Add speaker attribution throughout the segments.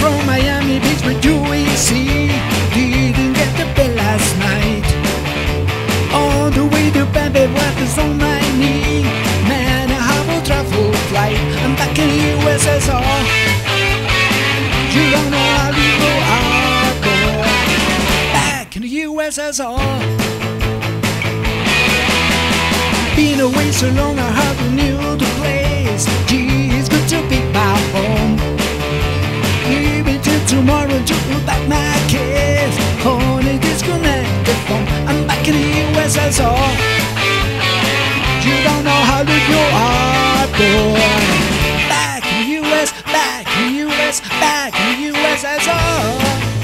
Speaker 1: from Miami Beach with UEC. Didn't get the bed last night. On the way to Bambi, what is on my knee? Man, I have a travel flight. I'm back in the USSR. You don't know how little I go. Back in the USSR. Been away so long, I hardly knew the place. Gee, it's good to be back home. Maybe till tomorrow to put back my case. Honey, disconnect the phone. I'm back in the USSR. You don't know how to go out, boy. Back in the US, back in the US, back in the USSR.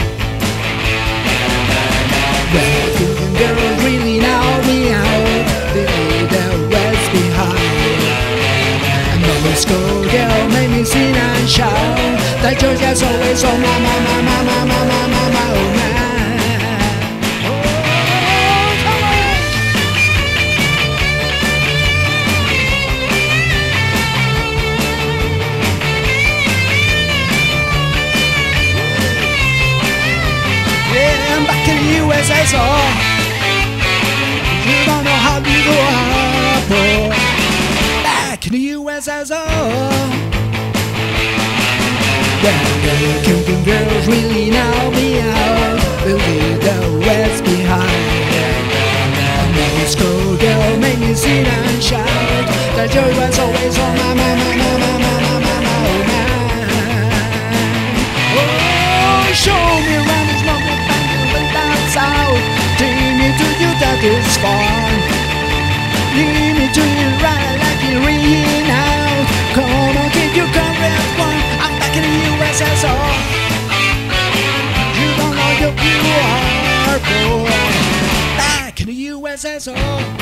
Speaker 1: Well, thinking girls really know me out. They leave their West behind. And the school girl made me sing and shout. That Georgia's always on my, oh man. Yeah, I'm back in the USSR. You don't know how to go out, boy. Back in the USSR. The camping girls really know me out. They'll leave the West behind. And the school girl made me sit and shout. The joy was always on my mind. Oh, show me around this moment, back and down south. Take me to you, that is far. Lead me to you right like you're ringing out. Come on, keep your comrade one. I'm back in the USSR. You don't know who you are, boy. Back in the USSR.